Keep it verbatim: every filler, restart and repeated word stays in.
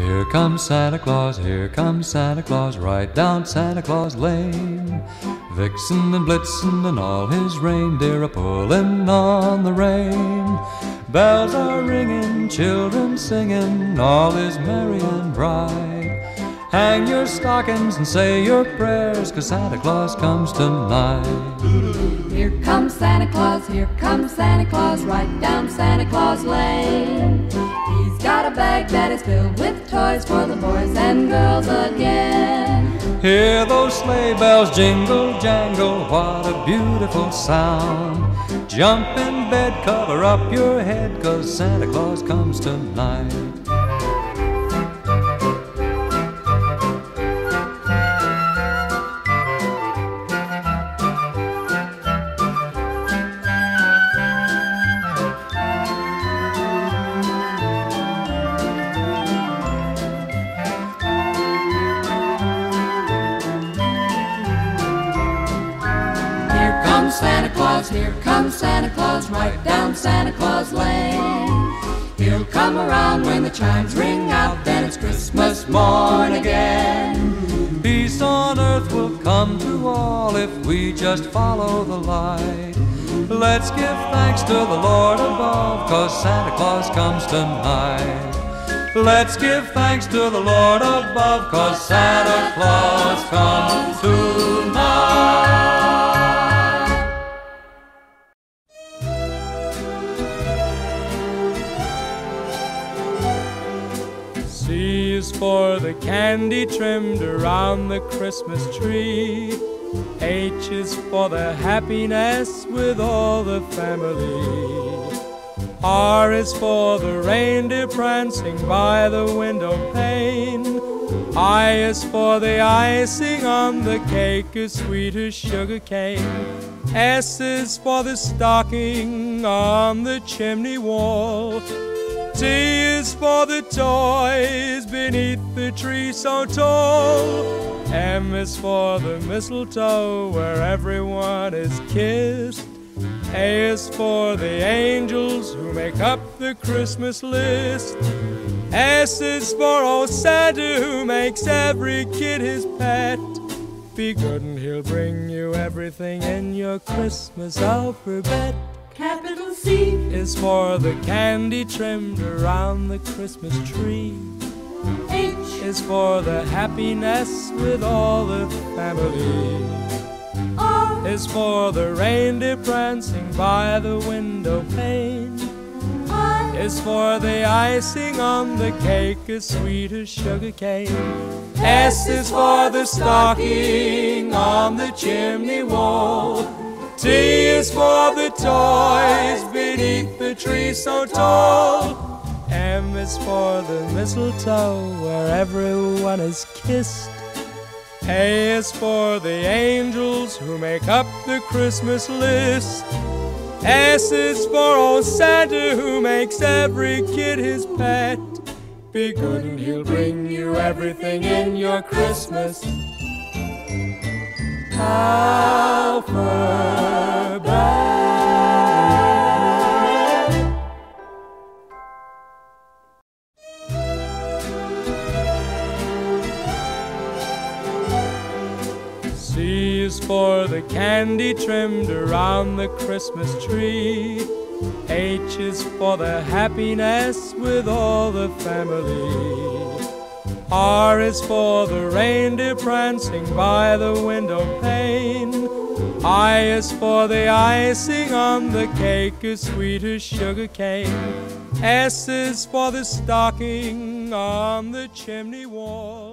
Here comes Santa Claus, here comes Santa Claus, right down Santa Claus Lane. Vixen and Blitzen and all his reindeer are pulling on the rein. Bells are ringing, children singing, all is merry and bright. Hang your stockings and say your prayers, 'cause Santa Claus comes tonight. Here comes Santa Claus, here comes Santa Claus, right down Santa Claus Lane. He's got a bag that is filled with toys for the boys and girls again. Hear those sleigh bells jingle, jangle, what a beautiful sound. Jump in bed, cover up your head, 'cause Santa Claus comes tonight. Santa Claus, here comes Santa Claus, right down Santa Claus Lane. He'll come around when the chimes ring out, then it's Christmas morn again. Peace on earth will come to all if we just follow the light. Let's give thanks to the Lord above, 'cause Santa Claus comes tonight. Let's give thanks to the Lord above, 'cause Santa Claus comes tonight. C is for the candy trimmed around the Christmas tree. H is for the happiness with all the family. R is for the reindeer prancing by the window pane. I is for the icing on the cake as sweet as sugar cane. S is for the stocking on the chimney wall. T is for the toys beneath the tree so tall. M is for the mistletoe where everyone is kissed. A is for the angels who make up the Christmas list. S is for old Santa who makes every kid his pet. Be good and he'll bring you everything in your Christmas alphabet. Capital C is for the candy trimmed around the Christmas tree. H is for the happiness with all the family. R is for the reindeer prancing by the window pane. I Is for the icing on the cake as sweet as sugar cane. S is for the stocking on the chimney wall. T is for the toys beneath the tree so tall. M is for the mistletoe where everyone is kissed. A is for the angels who make up the Christmas list. S is for old Santa who makes every kid his pet. Be good and he'll bring you everything in your Christmas alphabet. C is for the candy trimmed around the Christmas tree. H is for the happiness with all the family. R is for the reindeer prancing by the window pane. I is for the icing on the cake as sweet as sugar cane. S is for the stocking on the chimney wall.